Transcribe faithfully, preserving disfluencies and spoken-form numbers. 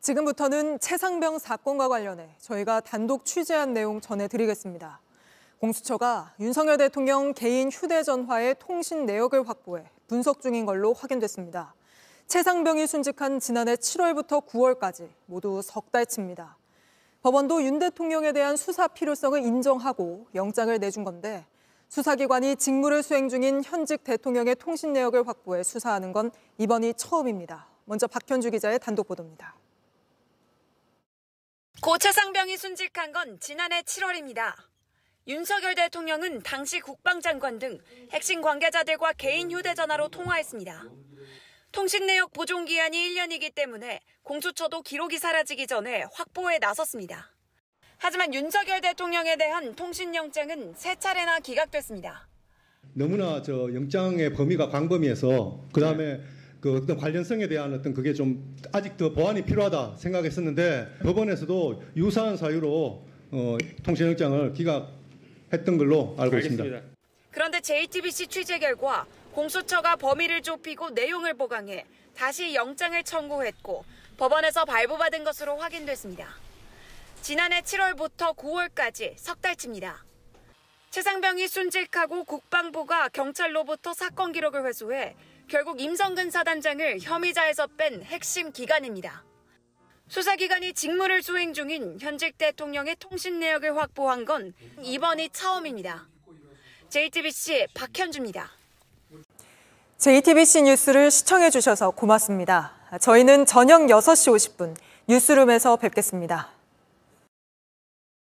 지금부터는 최상병 사건과 관련해 저희가 단독 취재한 내용 전해드리겠습니다. 공수처가 윤석열 대통령 개인 휴대전화의 통신 내역을 확보해 분석 중인 걸로 확인됐습니다. 최상병이 순직한 지난해 칠월부터 구월까지 모두 석 달치입니다. 법원도 윤 대통령에 대한 수사 필요성을 인정하고 영장을 내준 건데 수사기관이 직무를 수행 중인 현직 대통령의 통신 내역을 확보해 수사하는 건 이번이 처음입니다. 먼저 박현주 기자의 단독 보도입니다. 고 최상병이 순직한 건 지난해 칠월입니다. 윤석열 대통령은 당시 국방장관 등 핵심 관계자들과 개인 휴대전화로 통화했습니다. 통신 내역 보존 기한이 일 년이기 때문에 공수처도 기록이 사라지기 전에 확보에 나섰습니다. 하지만 윤석열 대통령에 대한 통신영장은 세 차례나 기각됐습니다. 너무나 저 영장의 범위가 광범위해서 그다음에 그 어떤 관련성에 대한 어떤 그게 좀 아직 더 보완이 필요하다 생각했었는데 법원에서도 유사한 사유로 어, 통신영장을 기각했던 걸로 알고 알겠습니다. 있습니다. 그런데 제이티비씨 취재 결과 공수처가 범위를 좁히고 내용을 보강해 다시 영장을 청구했고 법원에서 발부받은 것으로 확인됐습니다. 지난해 칠월부터 구월까지 석 달치입니다. 최상병이 순직하고 국방부가 경찰로부터 사건 기록을 회수해 결국 임성근 사단장을 혐의자에서 뺀 핵심 기관입니다. 수사기관이 직무를 수행 중인 현직 대통령의 통신 내역을 확보한 건 이번이 처음입니다. 제이티비씨 박현주입니다. 제이티비씨 뉴스를 시청해 주셔서 고맙습니다. 저희는 저녁 여섯 시 오십 분 뉴스룸에서 뵙겠습니다.